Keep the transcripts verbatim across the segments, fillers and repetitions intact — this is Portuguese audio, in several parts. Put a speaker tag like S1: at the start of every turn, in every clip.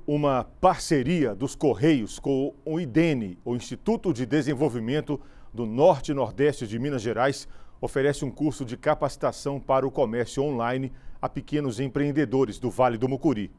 S1: Uma parceria dos Correios com o I D E N, o Instituto de Desenvolvimento do Norte e Nordeste de Minas Gerais, oferece um curso de capacitação para o comércio online a pequenos empreendedores do Vale do Mucuri.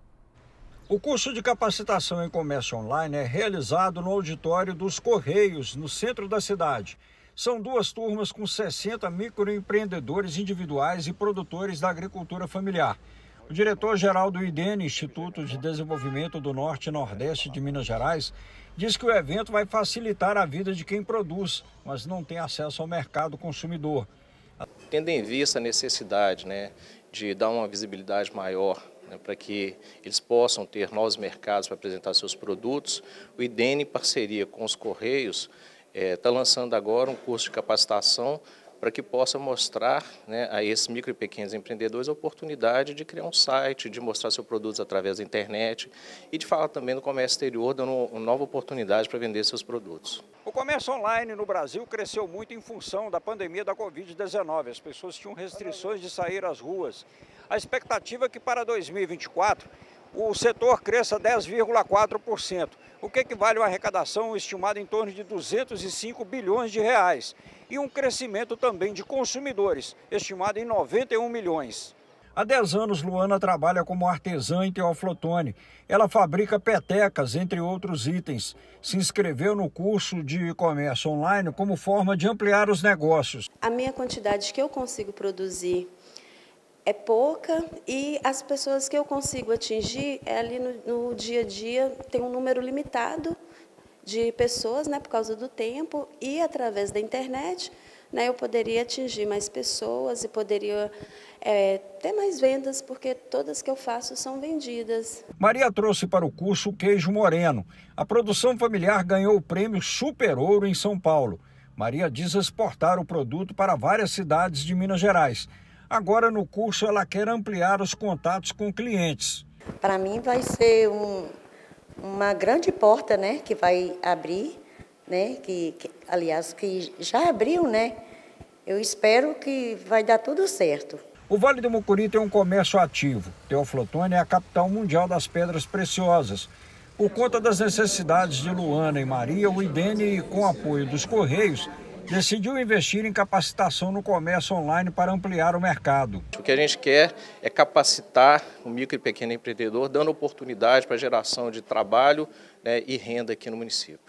S2: O curso de capacitação em comércio online é realizado no auditório dos Correios, no centro da cidade. São duas turmas com sessenta microempreendedores individuais e produtores da agricultura familiar. O diretor-geral do I D E N, Instituto de Desenvolvimento do Norte e Nordeste de Minas Gerais, diz que o evento vai facilitar a vida de quem produz, mas não tem acesso ao mercado consumidor.
S3: Tendo em vista a necessidade, né, de dar uma visibilidade maior, né, para que eles possam ter novos mercados para apresentar seus produtos, o I D E N, em parceria com os Correios, está é, lançando agora um curso de capacitação para que possa mostrar, né, a esses micro e pequenos empreendedores a oportunidade de criar um site, de mostrar seus produtos através da internet e de falar também do comércio exterior, dando uma nova oportunidade para vender seus produtos.
S2: O comércio online no Brasil cresceu muito em função da pandemia da Covid dezenove. As pessoas tinham restrições de sair às ruas. A expectativa é que para dois mil e vinte e quatro o setor cresça dez vírgula quatro por cento, o que equivale a uma arrecadação estimada em torno de duzentos e cinco bilhões de reais. E um crescimento também de consumidores, estimado em noventa e um milhões. Há dez anos, Luana trabalha como artesã em Teoflotone. Ela fabrica petecas, entre outros itens. Se inscreveu no curso de comércio online como forma de ampliar os negócios.
S4: A minha quantidade que eu consigo produzir é pouca e as pessoas que eu consigo atingir é ali no, no dia a dia, tem um número limitado de pessoas, né, por causa do tempo, e através da internet, né, eu poderia atingir mais pessoas e poderia é, ter mais vendas, porque todas que eu faço são vendidas.
S2: Maria trouxe para o curso o queijo moreno. A produção familiar ganhou o prêmio Super Ouro em São Paulo. Maria diz exportar o produto para várias cidades de Minas Gerais. Agora, no curso, ela quer ampliar os contatos com clientes.
S5: Para mim vai ser um, uma grande porta, né, que vai abrir, né, que, que, aliás, que já abriu, né? Eu espero que vai dar tudo certo.
S2: O Vale do Mucuri tem um comércio ativo. Teoflotone é a capital mundial das pedras preciosas. Por conta das necessidades de Luana e Maria, o I D E N, com apoio dos Correios, decidiu investir em capacitação no comércio online para ampliar o mercado.
S3: O que a gente quer é capacitar o micro e pequeno empreendedor, dando oportunidade para a geração de trabalho, né, e renda aqui no município.